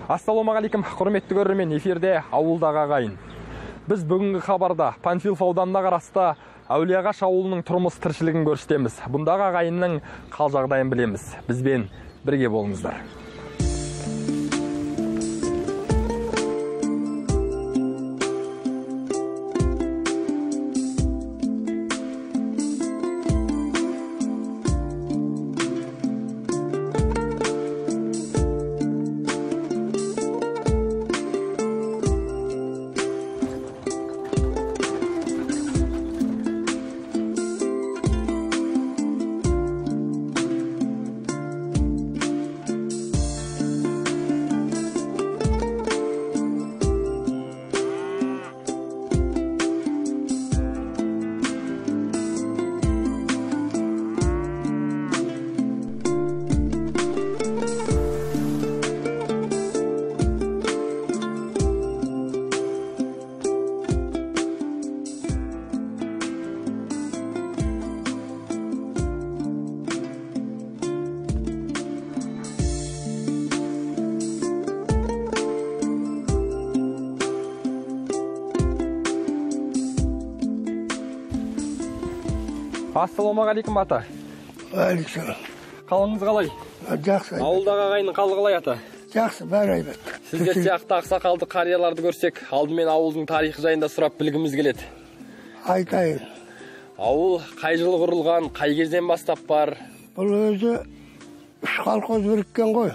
Ассалаумағалейкум, құрметті көрермен, эфирде ауылдағы ағайын. Біз бүгінгі хабарда Панфилов ауданына қарасты Әулиеағаш ауылының тұрмыс тіршілігін көрсетеміз. Бұндағы ағайынның қал жағдайын білеміз. Бізбен бірге болыңыздар. Ассалаумағалейкум ата. Алейкум. Қалыңыз қалай? Жақсы. Ауылдағы ағайынның қалы қалай ата? Жақсы, бәрі айбат. Сіздер сияқты ақсақалды қарияларды көрсек, алдымен ауылдың тарихы жайында сұрап білгіміз келеді. Айтайын. Ауыл қай жылы құрылған, қай кезден бастап бар? Бұл өзі үш колхоз біріккен ғой.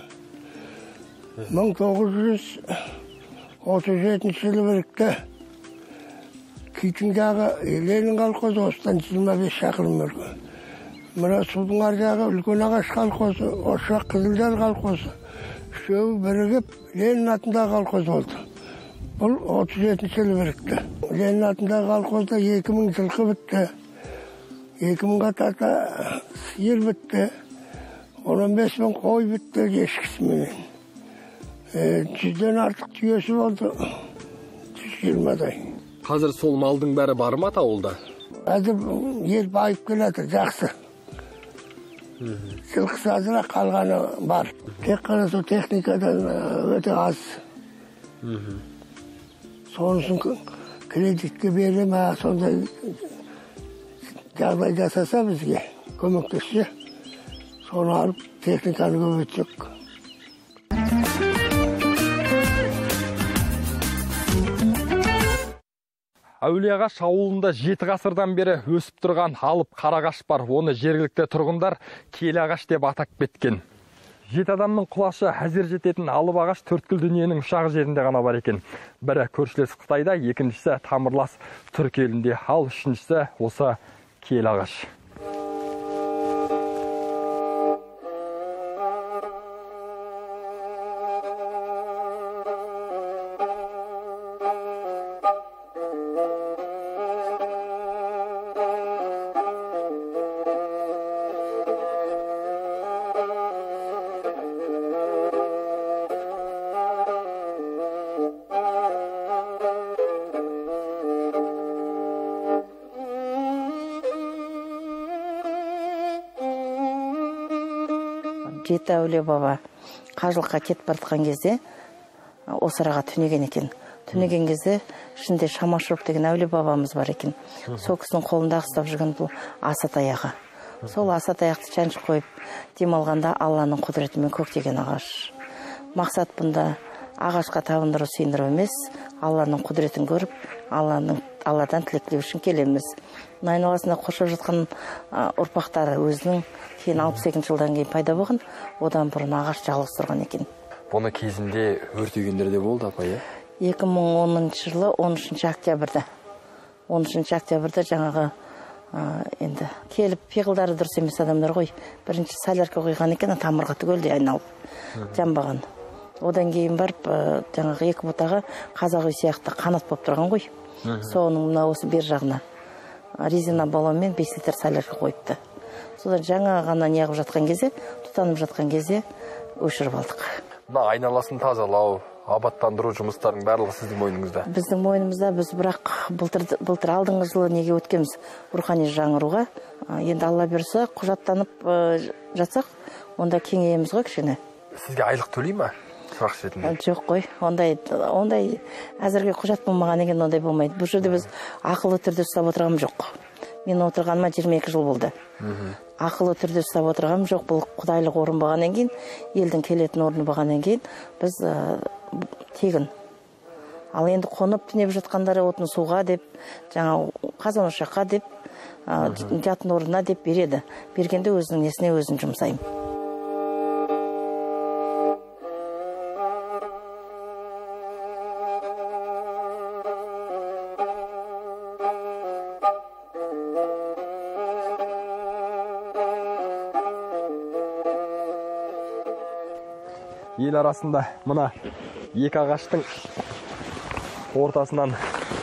1937 жылы бірікті. Китің жағы Ленин колхозы осыдан 25 шақырым өрген. Мына судың ар жағы Үлкен Ағаш колхозы, осы Қызылжар колхозы. Үшеуі бірігіп Ленин атындағы колхоз болды. Бұл 37 жылы бірікті. Ленин атындағы колхозда 2000 жылқы бітті. 2000-ға тарта сиыр бітті. 15 мың қой бітті ешкісіменен. 100-ден артық түйесі болды. 120-дай. Қазір сол малдың бәрі бар ма ауылда? Қазір ел байып келеді, жақсы. Жылқысы азырақ қалғаны бар. Тек қана сол техникадан өте аз. Сонысын кредитке бере ма, сондай жағдай жасаса бізге, көмектессе, соны алып техниканы көбейтсек. Әулиеағаш ауылында 7 ғасырдан бері өсіп тұрған алып қарағаш бар. Оны жергілікті тұрғындар киелі ағаш деп атап кеткен. 7 адамның құлашы әзер жететін алып ағаш төрткіл дүниенің ұшағы жерінде ғана бар екен. Бірі көршілес Қытайда, екіншісі тамырлас Түркі елінде, ал үшіншісі осы киелі ағаш. Жеті әулие баба қажылыққа кетіп бартқан кезде осы араға түнеген екен. Түнеген кезде ішінде Шамашырып деген әулие бабамыз бар екен. Сол кісінің қолында ұстап жүрген бұл асат аяғы. Сол асат аяқты шаншып қойып демалғанда Алланың құдіретімен көктеген ағаш. Мақсат бұнда ағашқа табындыру сыйындыру емес, Алланың құдіретін көріп, Алладан тілектеу үшін келеміз. Айналасында қоршап жатқан ұрпақтары өзінің кейін 62 жылдан кейін пайда болған, одан бұрын ағаш жалғыз тұрған екен. Бұны кезінде өртегендер де болды апа, иә? 2010 жылы 13 октябрьда. 13 октябрьда жаңағы енді келіп пиғылдары дұрыс емес адамдар ғой. Бірінші солярка қойған екен, тамырға түгелдей айналып жанбаған. Одан кейін барып жаңағы екі бұтаға қазақ үй сияқты қанат болып тұрған ғой. Соның мына осы бер жағына резина балонмен 5 литр солярка қойыпты. Содан жаңа ғана неғып жатқан кезде, тұтанып жатқан кезде өшіріп алдық. Мына айналасын тазалау, абаттандыру жұмыстарының барлығы сіздің мойныңызда? Біздің мойнымызда. Біз бірақ былтыр алдыңғы жылы неге өткенбіз рухани жаңғыруға. Енді Алла берсе құжаттанып жатсақ, онда кеңейеміз ғой кішкене. Сізге айлық төлей ме? жақсы ретінде. Жоқ қой, ондай әзірге құжат болмаған екен, ондай болмайды. Бұл жерде біз ақылы түрде ұстап отырғам жоқ. Мен отырғаныма 22 жыл болды. Ақылы түрде ұстап отырғам жоқ. Бұл құдайлық орын болғаннан кейін, елдің келетін орны болғаннан кейін біз тегін. Ал енді қонып түнеп жатқандары отын суға деп, жаңа қазан ошаққа деп, жатын орнына деп береді. Бергенде өзінің несіне өзін жұмсаймын. Ел арасында мына екі ағаштың ортасынан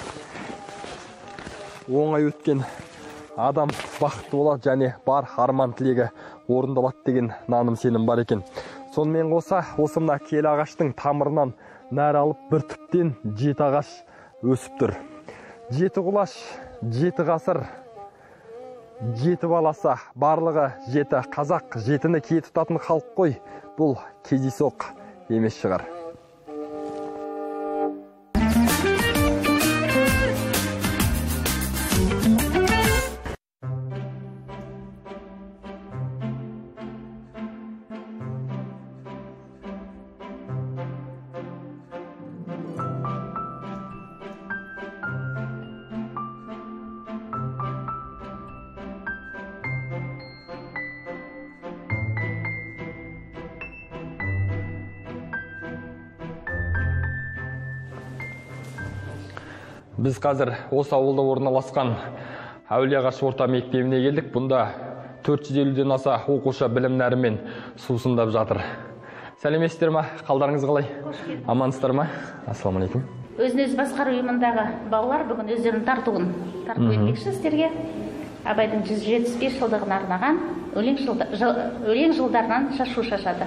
оңай өткен адам бақытты болады және бар арман тілегі орындалады деген наным сенім бар екен. Сонымен қоса, осы мына келі ағаштың тамырынан нәр алып бір түптен 7 ағаш өсіп тұр. 7 құлаш, 7 ғасыр, 7 баласы, барлығы 7 қазақ, 7-ні кие тұтатын халық қой. Бұл кездейсоқ емес шығар. Біз қазір осы ауылда орналасқан Әулиеағаш орта мектебіне келдік. Бұнда 450-ден аса оқушы білім нәрімен сусындап жатыр. Сәлеметсіздер ме? Қалдарыңыз қалай? Амансыздар ма? Ассалаумағалейкум. Өзін-өзі басқару ұйымындағы балалар бүгін өздерінің тарту етпекші сіздерге Абайдың 175 жылдығына арнаған өлең жылдарынан шашу шашады.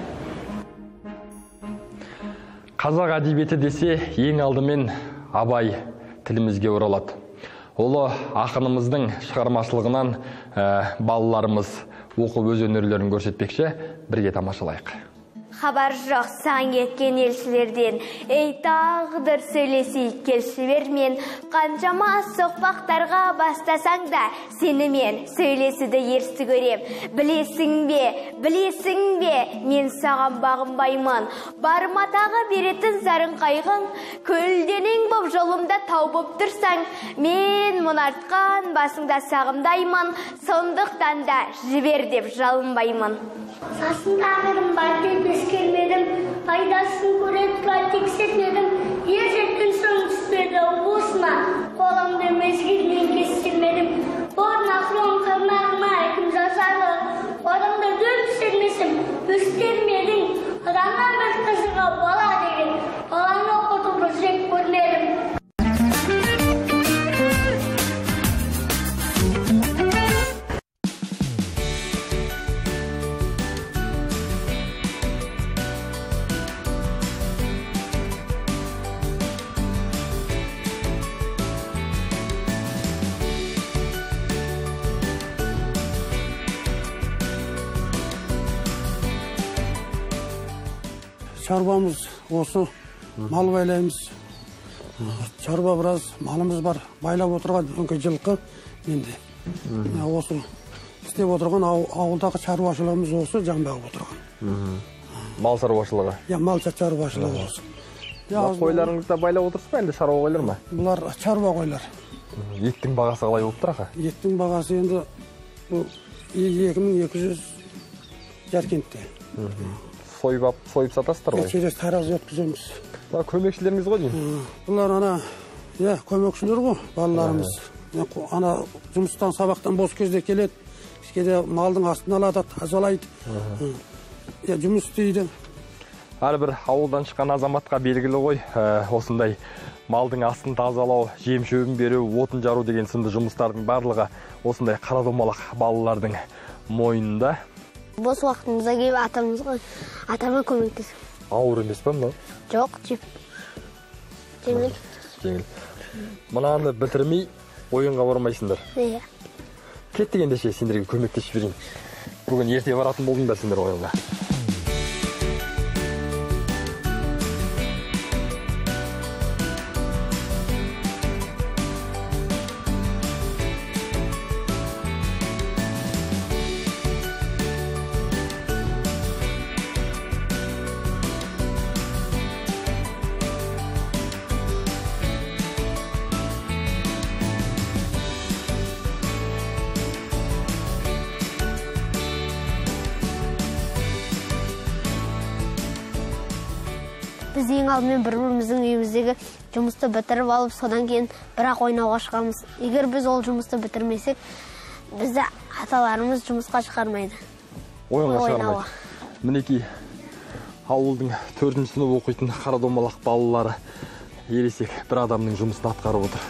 Қазақ әдебиеті десе ең алдымен Абай тілімізге оралады. Ұлы ақынымыздың шығармашылығынан балаларымыз оқып өз өнерлерін көрсетпекші, бірге тамашалайық. Хабар жоқ сан кеткен елшілерден, ей тағдыр сөйлесейік келші бермен, қаншама соқпақтарға бастасаң да, сенімен сөйлесуді ерсі көрем. Білесің бе, мен саған бағынбаймын, бар матаға беретін зарын қайғың, көлденең боп жолымда тау боп тұрсаң, мен мұнартқан басыңда сағымдаймын, сондықтан да жібер деп жалынбаймын. Сасындағырым бар деп ескермедім, пайдасын көретқа тексермедім, ержеттің соң түспеді уысына, қолымды мезгілмен кестірмедім, орнақырым қырнағыма кім жасады, орымды дөп түсірмесім, өстермедің, адамнан бір қызыға бала деген, баланы оқытып жүрек көрмедім. Шаруамыз осы, мал байлаймыз. Шаруа біраз малымыз бар, байлап отырған өңкей жылқы менде. Осы істеп отырған ауылдағы шаруашылығымыз осы, жаңбағып отырған. Мал шаруашылығы? Мал шаруашылығы осы. Қойларыңызда байлап отырсыз ба, енді шаруа қойлар ма? Бұлар шаруа қойлар. Еттің бағасы қалай болып тұр аға? Еттің бағасы енді 2200 жаркентте. Сойып сатасыздар ғой? Через тараз өткіземіз. Көмекшілеріңіз ғой деймін? Бұлар көмекшілер ғой, балаларымыз. Жұмыстан, сабақтан бос кезде келеді, кейде малдың астын алады, тазалайды, жұмыс істейді. Әрбір ауылдан шыққан азаматқа белгілі ғой, осындай малдың астын тазалау, жем шөбін беру, отын жару деген сынды жұмыстардың барлығы осындай қара домалақ балалардың мойнында. Бос уақытымызда келіп атама көмектесіп. Ауыр емес па мынау? Жоқ, жеңіл. Мынаны бітірмей ойынға бармайсыңдар. Иә. Кеттік ендеше сендерге көмектесіп берейін. Бүгін ерте баратын болдыңдар сендер ойынға. біз ең алдымен бір-біріміздің үйіміздегі жұмысты бітіріп алып, содан кейін бірақ ойнауға шығамыз. Егер біз ол жұмысты бітірмесек, бізді аталарымыз жұмысқа шығармайды. Ойынға шығармайды. Мінекей ауылдың 4-ші сынып оқитын қарадомалақ балалары ересек бір адамның жұмысын атқарып отыр.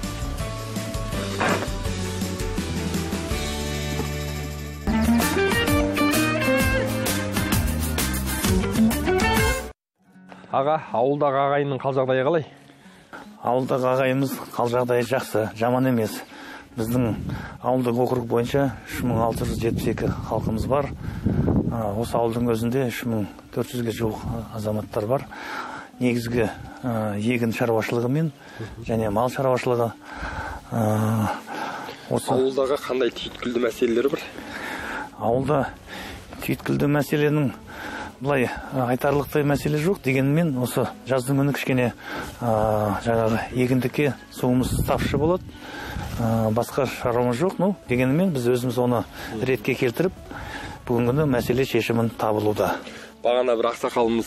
Аға, ауылдағы ағайынның қал жағдайы қалай? Ауылдағы ағайымыз қал жағдайы жақсы, жаман емес. Біздің ауылдық округ бойынша 3672 халқымыз бар. Осы ауылдың өзінде 3400-ге жуық азаматтар бар. Негізгі егін шаруашылығы және мал шаруашылығы. Ауылдағы қандай түйткілді мәселелері бар? Ауылда түйткілді мәселенің бұлай айтарлықтай мәселе жоқ, дегенмен осы жаздың күні кішкене жаңағы егіндікке суымыз тапшы болады. Басқа шаруамыз жоқ, дегенмен біз өзіміз оны ретке келтіріп, бүгінгі мәселе шешімін табылуда. Бағана бір ақсақалымыз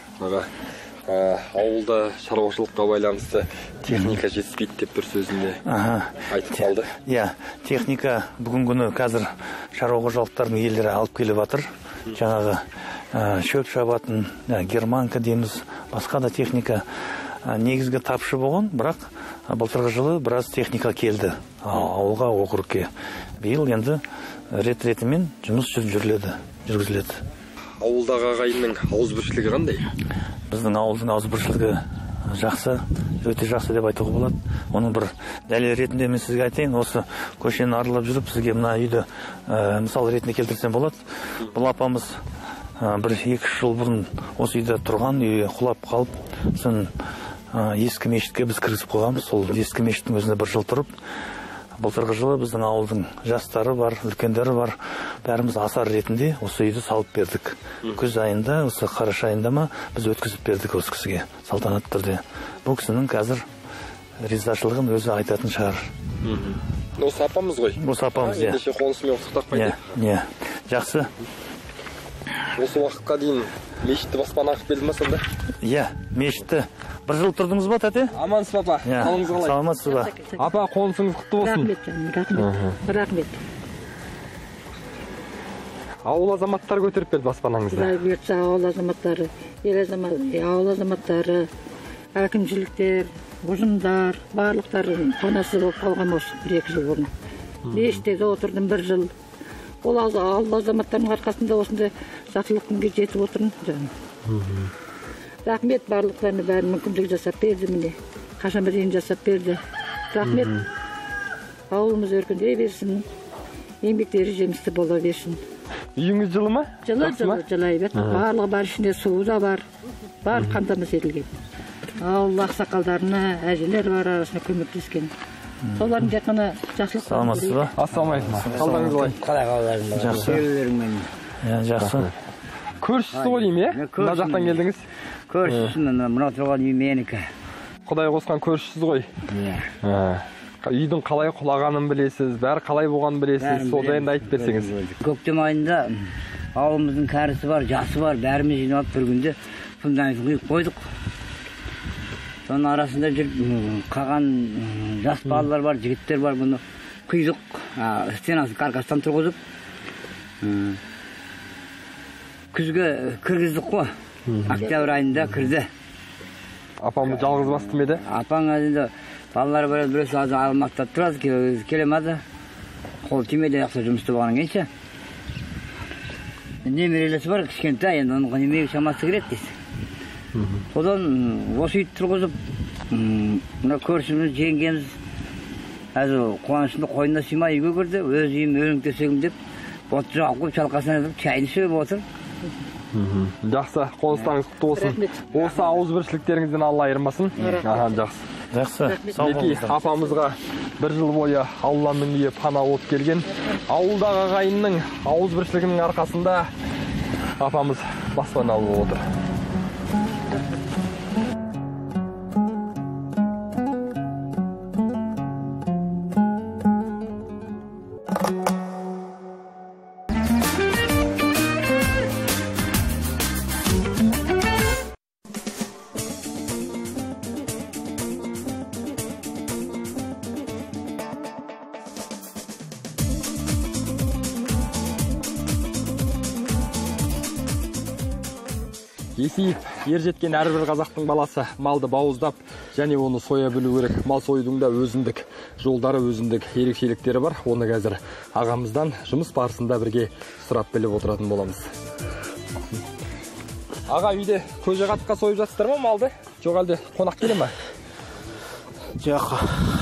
ауылда шаруашылыққа байланысты техника жетіспейді деп бір сөзінде айтып қалды. Техника бүгінгі қазір шаруа қожалықтарының иелері алып келіп жатыр. Жаңағы шөп шабатын, германка дейміз, басқа да техника негізгі тапшы болған, бірақ былтырғы жылы біраз техника келді ауылға, округке. Биыл енді рет-ретімен жұмыс жүргізіледі. Ауылдағы ағайынның ауызбіршілігі қандай? Біздің ауылдың ауызбіршілігі жақсы, өте жақсы деп айтуға болады. Оның бір дәлел ретінде мен сізге айтайын, осы көшені аралап жүріп, сізге мына үйді мысал ретінде келтірсем болады. Бұл апамыз бір 2 жыл бұрын осы үйде тұрған, үйі құлап қалып, сосын ескі мешітке біз кіргізіп қойғанбыз. Сол ескі мешіттің өзінде 1 жыл тұрып, былтырғы жылы біздің ауылдың жастары бар, үлкендері бар, бәріміз асар ретінде осы үйді салып бердік. Күз айында, осы қараша айында біз өткізіп бердік осы кісіге салтанатты түрде. Бұл кісінің қазір ризашылығын өзі айтатын шығар. Осы апамыз ғой? Осы апамыз, Ендеше қонысымен құттықтап қайтайық. Жақсы. Осы уақытқа дейін мешітті баспана ақып келді ма сонда? Мешітті 1 жыл тұрдыңыз ба, тәте? Амансыз папа, қалыңыз қалай? Саламатсыз ба? Апа, қонысыңыз құтты болсын. Рахмет. Ауыл азаматтары көтеріп берді баспанаңызды? Ауыл азаматтары, ауыл азаматтары, әкімшіліктер, ұжымдар, барлықтары қонасы болып қалған осы 1-2 жыл бұрын. Мешітте отырдым 1 жыл. Ол ауыл азаматтардың арқасында осындай жақсылық күнге жетіп отырмын. Рахмет барлықтарына, бәрі мүмкіндік жасап берді міне. Қашанға дейін жасап берді. Рахмет. Ауылымыз өркендей берсін. Еңбектері жемісті бола берсін. Үйіңіз жылы ма? Жылай бер. Барлығы бар, ішінде суы да бар. Барлық қамтамасыз етілген. Ауыл ақсақалдарына, әжелер бар арасында көмектескен. Солардың тек қана жақсылық. Саламатсыз ба? Ассалаумағалейкум. Қалдыңыз қалай? Қалай. Жақсы. Жақсы. Көршісі ғой деймін, мына жақтан келдіңіз? Көршісі, мына тұрған үй менікі. Құдай қосқан көршісіз ғой? Үйдің қалай құлағанын білесіз, бәрі қалай болғанын білесіз, сода енді айтып берсеңіз. Көктем айында ауылымыздың кәрісі бар, жасы бар, бәріміз жиналып бір күнде фундамент құйып қойдық. Соның арасында жүріп, қаған жас балалар бар, жігіттер бар, бұны құйдық, стенасын каркастан тұрғызып. Күзге кіргіздік қой, октябрь айында кірді. Апамыз жалғыз басты ма еді? Апаң әзінде балалар бар, біресі азы алмақтап тұрады, келемеді. Қол тимейді, яқса жұмысты болғанын кенше. Немерелесі бар, кішкентай, енді оның немеге шамасы кіреді дейсі. Содан осы үйді тұрғызып, мына көршіміз, жеңгеміз, әзі қуанышында қойнына сыймай үйге кірді, өз үйім өлің төсегім деп, от жағып қойып, шалқасынан едіп, чайны ішіп отыр. Жақсы, қоныстарыңыз құтты болсын. Осы ауызбіршіліктеріңізден Алла айырмасын. Жақсы. Жақсы. Мінекей апамызға 1 жыл бойы Алланың үйі пана болып келген. Ауылдағы ағайынның ауызбіршілігінің арқасында апамыз баспаналы болып отыр. Есейіп, ержеткен әрбір қазақтың баласы малды бауыздап, және оны соя білу керек. Мал союдың да өзіндік жолдары, өзіндік ерекшеліктері бар. Оны қазір ағамыздан жұмыс барысында бірге сұрап біліп отыратын боламыз. Аға, үйде көже-қатқа сойып жатсыздар ма малды? Жоқ, әлде қонақ келе ме? Жоқ.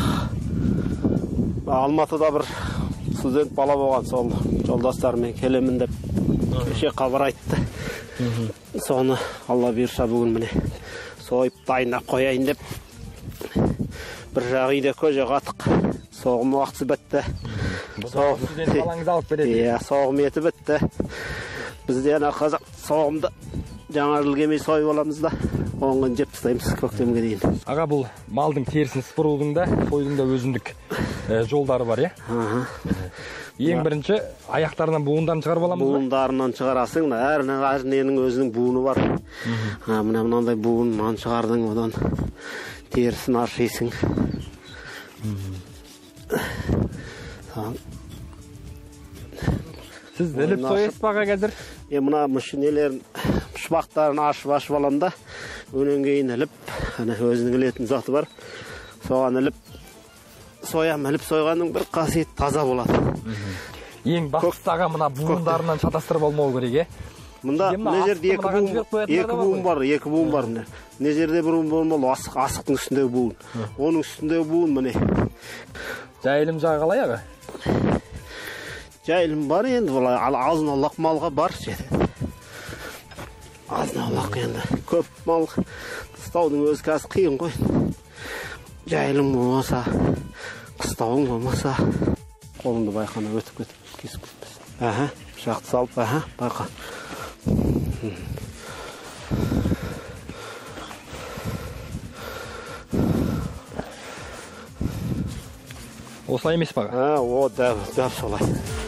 Алматыда бір студент бала болған, сол жолдастарымен келемін деп кеше хабар айтты. Соны Алла бұйырса бүгін міне сойып дайындап қояйын деп. Бір жағы үйде көже-қатық, соғым уақытысы бітті. Студент балаңыз алып береді. Иә, соғым еті бітті. Бізде ана қазақ соғымды жаңа жыл келмей сойып аламыз да, оңған жеп тастаймыз көктемге дейін. Аға, бұл малдың терісін сыпырудың да, сойдың да өзіндік жолдары бар, е? Ең бірінші аяқтарынан буындарын шығарып аламыз ба? Буындарынан шығарасың, әрненің өзінің буыны бар. Мынандай буынынан шығардың, одан терісін аршисың. Сіз іліп соясыз ба қазір? Мына мүшінелерін, пұшпақтарын ашып алам да, өнен кейін іліп, өзінің ілетін заты бар. Соған іліп соям, іліп сойғанның бір қасиет таза болады. Ең бастысы аға, мына буындарынан шатастырып алмау керек, е? Мұнда мына жерде екі буын бар. Мына жерде бір буын бол, асықтың үстіндегі буын. Оның үстіндегі буын міне. Жайылым жағы қалай аға? Жайылым бар енді, азын аулақ малға бар жетеді. Азын аулақ енді, көп мал қыстаудың өзі қазір қиын ғой. Жайылым болмаса, қыстауың болмаса, қолыңды байқана өтіп кетіп кесіп кетпес. Шақты салып, байқа. Осылай емес па? О, дәп солай.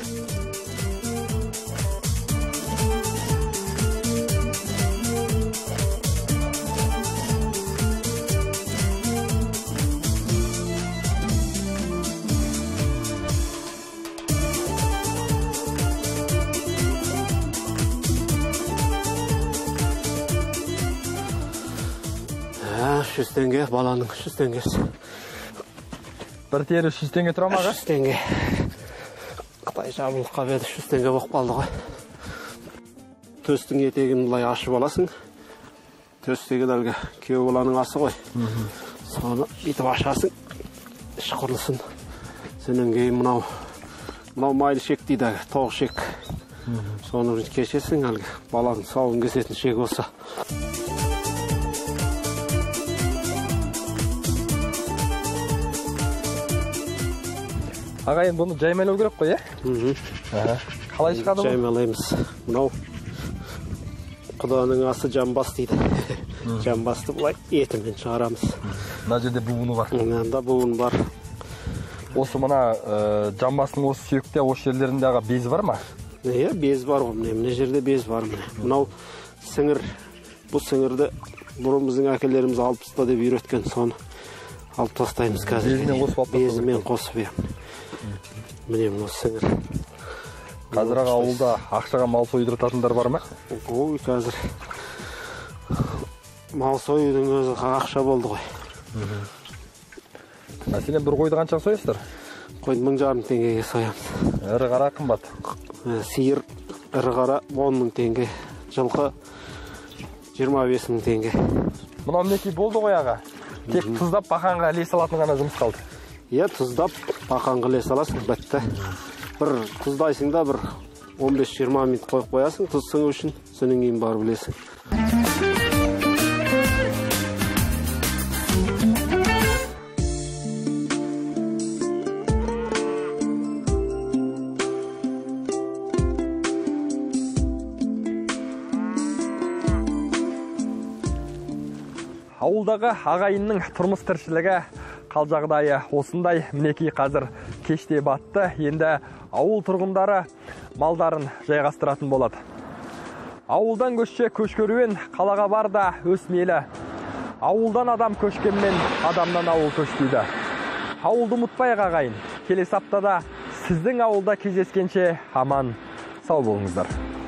$100 баланың $100. Бір тері $100 тұра ма аға? $100. Қытай жабылыққа беді $100 болып қалды ғой. Төстің етегін бұлай ашып аласың. Төстегі әлгі күйеу баланың асы ғой. Соны битіп ашасың. Іш құрылысын. Сенен кейін мынау майлы шек дейді, тоғы шек. Соны кешесің әлгі баланың сауын кесетін шек болса. Ағайын, бұны жаймайлау керек қой, е? Қалай шығады бұл? Жаймалаймыз. Мынау құданың асы жамбас дейді. Жамбасты бұлай етімен шығарамыз. Мына жерде буыны бар. Мында буын бар. Осы мына жамбастың осы сүйекте, осы жерлерінде аға без бар ма? Иә, без бар ғой. Мына жерде без бар. Мынау сіңір. Бұл сіңірді бұрын біздің әкелеріміз алып таста деп үйреткен, соны алып тастаймыз қазір. Безімен қосып ем. Міне мұны сіңір. Қазір аға ауылда ақшаға мал сойдыртатындар бар ма? Ой, қазір мал сойудың өзі ақша болды ғой. Мәселен, бір қойды қаншаға соясыздар? Қойды $1,500 соямыз. Ірі қара қымбат. Сиыр ірі қара $10,000, жылқы $25,000. Мынау мінекей болды ғой аға. Тек тұздап бақанға іле салатын ғана жұмыс қалды. Иә, тұздап бақанға іле саласың, бітті. Бір тұздайсың да бір 15-20 минут қойып қоясың, тұз сіңу үшін, содан кейін барып ілесің. Ауылдағы ағайынның тұрмыс тіршілігі қал жағдайы осындай. Мінекей қазір кеште батты. Енді ауыл тұрғындары малдарын жайғастыратын болады. Ауылдан көшсе көш көруен, қалаға бар да өсмелі. Ауылдан адам көшкенмен, адамнан ауыл көшпейді. Ауылды ұмытпайық ағайын. Келесі аптада сіздің ауылда кездескенше аман сау болыңыздар.